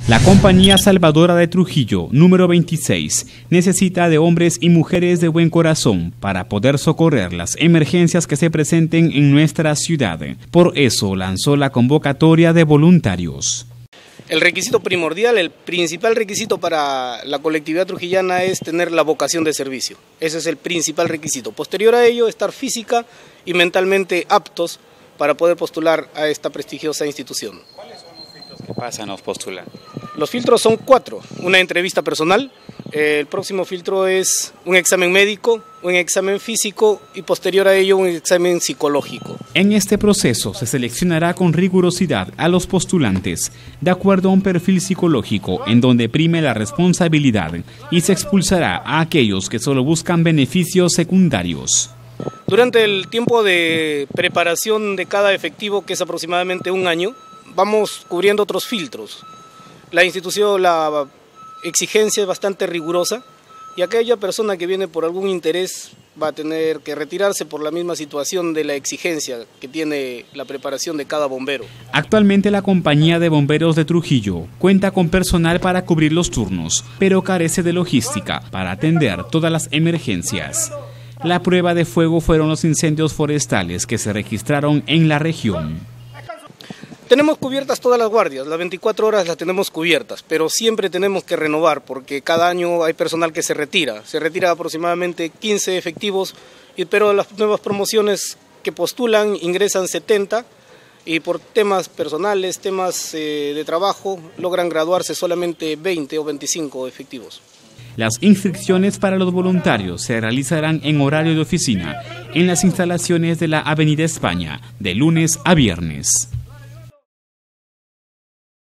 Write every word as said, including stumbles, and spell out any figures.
La Compañía Salvadora de Trujillo, número veintiséis, necesita de hombres y mujeres de buen corazón para poder socorrer las emergencias que se presenten en nuestra ciudad. Por eso lanzó la convocatoria de voluntarios. El requisito primordial, el principal requisito para la colectividad trujillana es tener la vocación de servicio. Ese es el principal requisito. Posterior a ello, estar física y mentalmente aptos para poder postular a esta prestigiosa institución. ¿Cuáles son los filtros que pasan los postulantes? Los filtros son cuatro. Una entrevista personal, eh, el próximo filtro es un examen médico, un examen físico y posterior a ello un examen psicológico. En este proceso se seleccionará con rigurosidad a los postulantes, de acuerdo a un perfil psicológico en donde prime la responsabilidad y se expulsará a aquellos que solo buscan beneficios secundarios. Durante el tiempo de preparación de cada efectivo, que es aproximadamente un año, vamos cubriendo otros filtros. La institución, la exigencia es bastante rigurosa y aquella persona que viene por algún interés va a tener que retirarse por la misma situación de la exigencia que tiene la preparación de cada bombero. Actualmente la Compañía de Bomberos de Trujillo cuenta con personal para cubrir los turnos, pero carece de logística para atender todas las emergencias. La prueba de fuego fueron los incendios forestales que se registraron en la región. Tenemos cubiertas todas las guardias, las veinticuatro horas las tenemos cubiertas, pero siempre tenemos que renovar porque cada año hay personal que se retira. Se retira aproximadamente quince efectivos, pero las nuevas promociones que postulan ingresan setenta y por temas personales, temas eh, de trabajo, logran graduarse solamente veinte o veinticinco efectivos. Las inscripciones para los voluntarios se realizarán en horario de oficina en las instalaciones de la Avenida España, de lunes a viernes.